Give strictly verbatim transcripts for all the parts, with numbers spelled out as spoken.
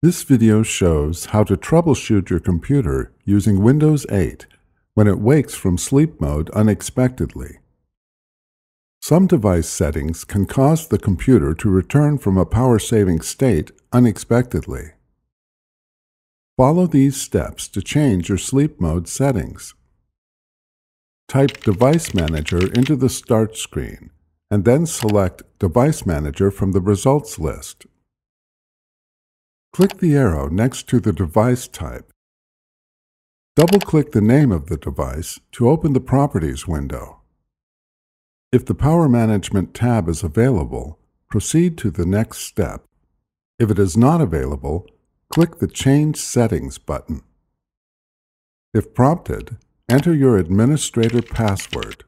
This video shows how to troubleshoot your computer using Windows eight when it wakes from sleep mode unexpectedly. Some device settings can cause the computer to return from a power-saving state unexpectedly. Follow these steps to change your sleep mode settings. Type Device Manager into the Start screen and then select Device Manager from the results list. Click the arrow next to the device type. Double-click the name of the device to open the Properties window. If the Power Management tab is available, proceed to the next step. If it is not available, click the Change Settings button. If prompted, enter your administrator password.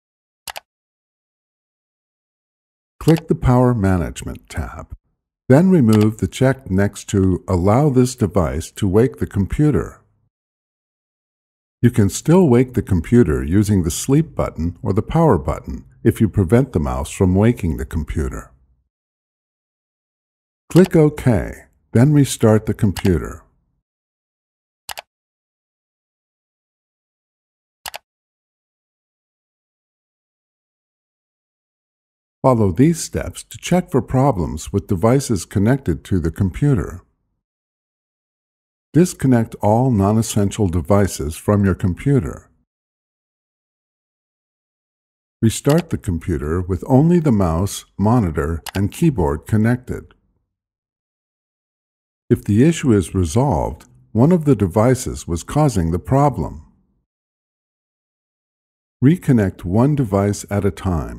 Click the Power Management tab. Then remove the check next to Allow this device to wake the computer. You can still wake the computer using the Sleep button or the Power button if you prevent the mouse from waking the computer. Click OK, then restart the computer. Follow these steps to check for problems with devices connected to the computer. Disconnect all non-essential devices from your computer. Restart the computer with only the mouse, monitor, and keyboard connected. If the issue is resolved, one of the devices was causing the problem. Reconnect one device at a time.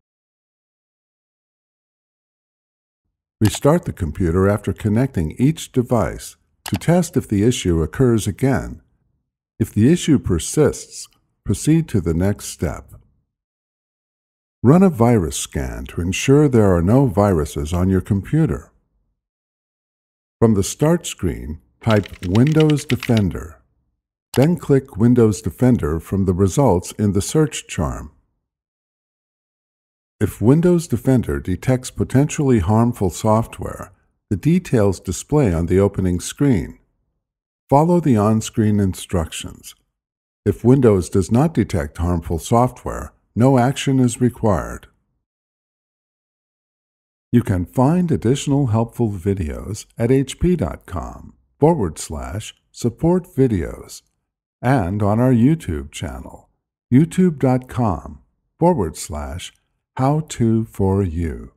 Restart the computer after connecting each device to test if the issue occurs again. If the issue persists, proceed to the next step. Run a virus scan to ensure there are no viruses on your computer. From the Start screen, type Windows Defender. Then click Windows Defender from the results in the search charm. If Windows Defender detects potentially harmful software, the details display on the opening screen. Follow the on-screen instructions. If Windows does not detect harmful software, no action is required. You can find additional helpful videos at hp.com forward slash support videos and on our YouTube channel, youtube.com forward slash how to for you.